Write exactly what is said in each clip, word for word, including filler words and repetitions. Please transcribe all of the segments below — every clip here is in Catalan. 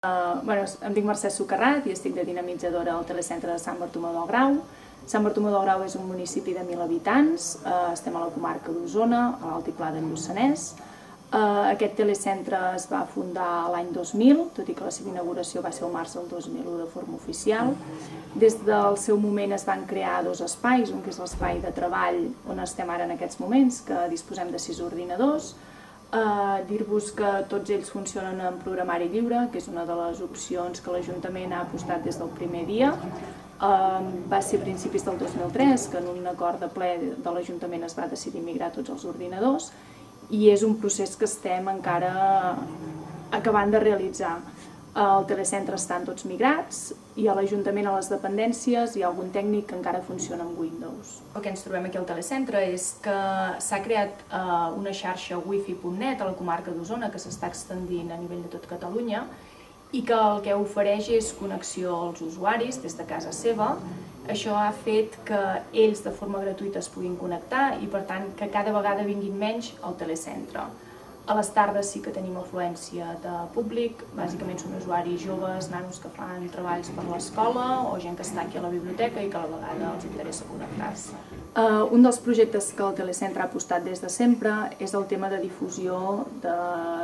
Uh, bueno, em dic Mercè Socarrat i estic de dinamitzadora al telecentre de Sant Bartomeu del Grau. Sant Bartomeu del Grau és un municipi de mil habitants, uh, estem a la comarca d'Osona, a l'Altiplà del Lluçanès. Uh, aquest telecentre es va fundar l'any dos mil, tot i que la seva inauguració va ser el març del dos mil u de forma oficial. Des del seu moment es van crear dos espais, un que és l'espai de treball on estem ara en aquests moments, que disposem de sis ordinadors. Uh, Dir-vos que tots ells funcionen en programari lliure, que és una de les opcions que l'Ajuntament ha apostat des del primer dia. Uh, va ser a principis del dos mil tres que en un acord de ple de l'Ajuntament es va decidir migrar tots els ordinadors i és un procés que estem encara acabant de realitzar. Al telecentre estan tots migrats i a l'Ajuntament, a les dependències, hi ha algun tècnic que encara funciona amb Windows. El que ens trobem aquí al telecentre és que s'ha creat uh, una xarxa wifi punt net a la comarca d'Osona que s'està extendint a nivell de tot Catalunya i que el que ofereix és connexió als usuaris des de casa seva. Això ha fet que ells de forma gratuïta es puguin connectar i per tant que cada vegada vinguin menys al telecentre. A les tardes sí que tenim afluència de públic, bàsicament són usuaris joves, nanos que fan treballs per l'escola o gent que està aquí a la biblioteca i que a la vegada els interessa connectar-se. Uh, un dels projectes que el telecentre ha apostat des de sempre és el tema de difusió de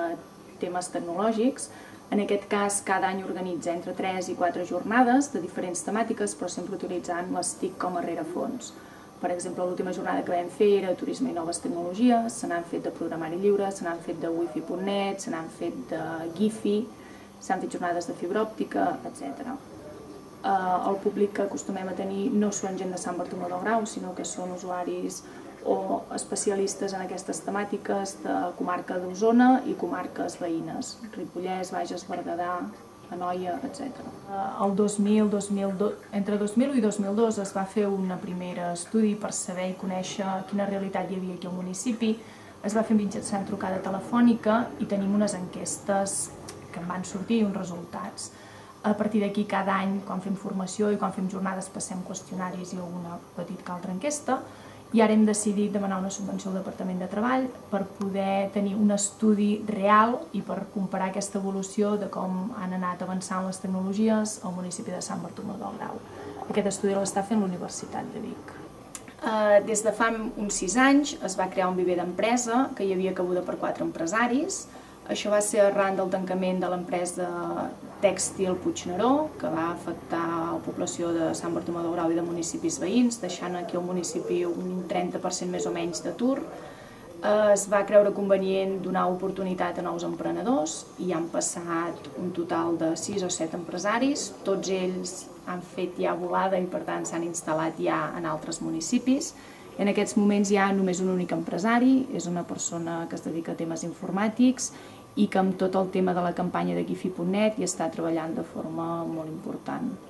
temes tecnològics. En aquest cas, cada any organitza entre tres i quatre jornades de diferents temàtiques, però sempre utilitzant les TIC com a rerefons. Per exemple, l'última jornada que vam fer era turisme i noves tecnologies, se n'han fet de programari lliure, se n'han fet de wifi punt net, se n'han fet de Gifi, s'han fet jornades de fibra òptica, etcètera. El públic que acostumem a tenir no són gent de Sant Bartomeu del Grau, sinó que són usuaris o especialistes en aquestes temàtiques de comarca d'Osona i comarques veïnes, Ripollès, Bages, Berguedà, Anoia, etcètera. El dos mil, dos mil dos, entre dos mil i dos mil dos es va fer un primer estudi per saber i conèixer quina realitat hi havia aquí al municipi. Es va fer mitjançant trucada telefònica i tenim unes enquestes que en van sortir uns resultats. A partir d'aquí, cada any, quan fem formació i quan fem jornades, passem qüestionaris i alguna petita que altra enquesta. I ara hem decidit demanar una subvenció al Departament de Treball per poder tenir un estudi real i per comparar aquesta evolució de com han anat avançant les tecnologies al municipi de Sant Bartomeu del Grau. Aquest estudi l'està fent l'Universitat de Vic. Des de fa uns sis anys es va crear un viver d'empresa que hi havia cabuda per quatre empresaris. Això va ser arran del tancament de l'empresa tèxtil Puigneró, que va afectar la població de Sant Bartomeu del Grau i de municipis veïns, deixant aquí al municipi un trenta per cent més o menys d'atur. Es va creure convenient donar oportunitat a nous emprenedors i han passat un total de sis o set empresaris. Tots ells han fet ja volada i per tant s'han instal·lat ja en altres municipis. En aquests moments hi ha només un únic empresari, és una persona que es dedica a temes informàtics i que amb tot el tema de la campanya de Gifi punt net hi està treballant de forma molt important.